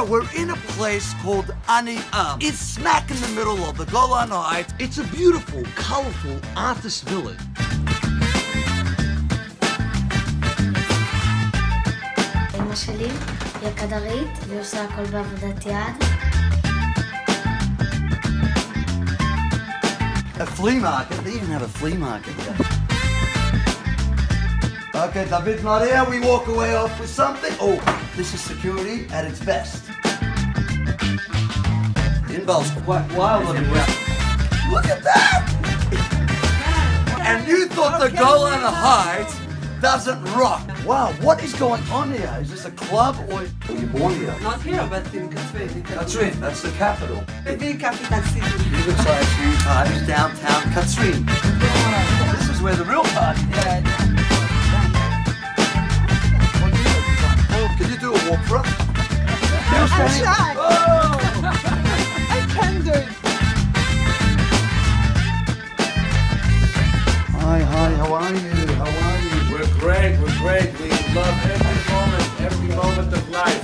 we're in a place called Ani Am. It's smack in the middle of the Golan Heights. It's a beautiful, colorful artist village. אמא שלי היא כדרית והיא עושה הכל בעבודת יד. A flea market. They even have a flea market here. Okay, David's not here. We walk away off with something. Oh, this is security at its best. Inval's quite wild looking. Look at that! And you thought the Golan Heights doesn't rock. Wow, what is going on here? Is this a club or were you born here? Not here, but in Katzrin. Katzrin, that's the capital. The capital city. You look like a few times downtown Katzrin. This is where the real party is. Can you do a walk for us? I'll try. Oh! I can do it. Hi, how are you? How are you? We're great. We love every moment of life.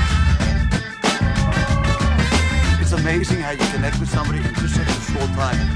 It's amazing how you connect with somebody in just such a short time.